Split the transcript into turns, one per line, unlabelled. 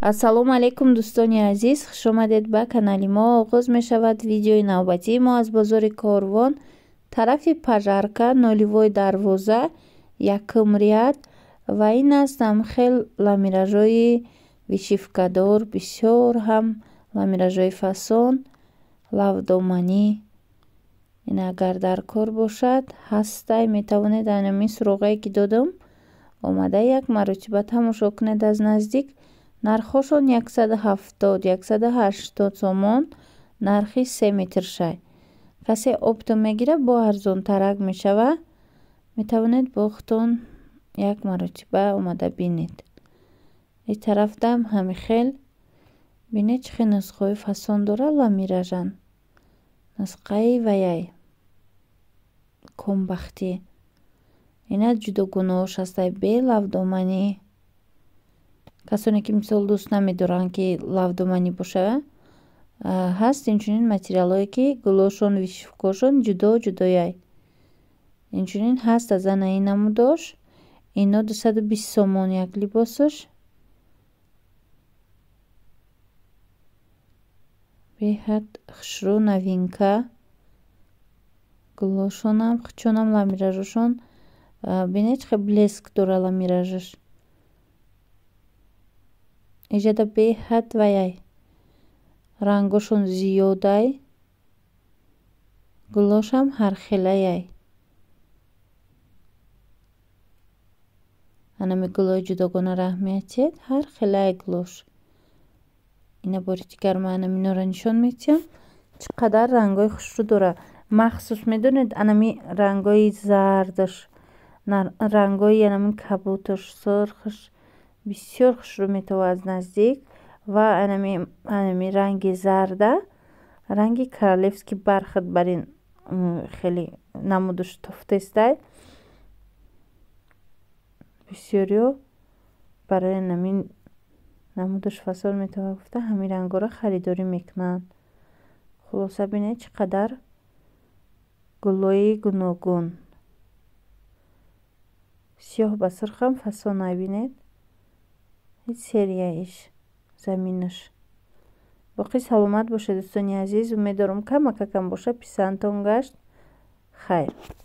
ассалому алайкум дӯстони азиз, хушомадед ба канали мо. оғоз мешавад видеои навбатии мо аз бозори Корвон, тарафи Пажарка, нулевой дарвоза, якум ряд. Ва ин аст ҳамхел ламиражҳои вишивкадор, бисёр ҳам ламиражҳои фасон, лавдоманӣ. ин агар дар кор бошад ҳастай, метавонед ҳамин суроғае ки додам омада як маротиба тамошо кунед аз наздик. нархошон 170-180 сомон, нархи 3 метр шай. касе оптом мегирад бо арзонтарак мешава. метавонед бо худтон як маротиба омада бинед. ин тарафдам ҳами хел бинед чӣ хел нусхаҳои фасон дора ламиражан. нусхаи ваяй комбахтӣ. ина ҷудогунаҳош ҳастай бе лавдоманӣ. касоне ки мисол дӯст намедоранд ки лавдоманӣ боша, ҳаст инчунин материалҳое ки гулошон, вишивкошон ҷудо ҷудояй. инчунин ҳаст аз анаи намудош. ино 220 сомон як либосаш. беҳад хушрӯ новинка. гулошонам хучонам ламиражошон. бинед чӣ хел блеск дора ламиражаш. иҷада беҳад ваяй. рангошон зиёдай. гулошам ҳархелаяй. анами гулои ҷудогона раҳмиятиед ҳархелая гулош. ина бори дигар ман инора нишон медиҳам чӣ қадар рангои хушрӯ дора. махсус медонед анами рангои зардаш, рангои анами кабуташ, сурхаш бисёр хушрӯ метавад аз наздик. ва анами ранги зарда, ранги королевский бархат бар ин хеле намудаш тофтестай. бисёриё барои намин намудаш фасон метавад гуфта ҳамин рангҳоро харидорӣ мекунанд. хулоса бинед чӣ қадар гулои гуногун. сиёҳ ба сурхам фасон набинед. ин серияиш заминаш. боқӣ саломат бошед дӯстони азиз. умеддорам камакакам боша писандтон гашт. хайр.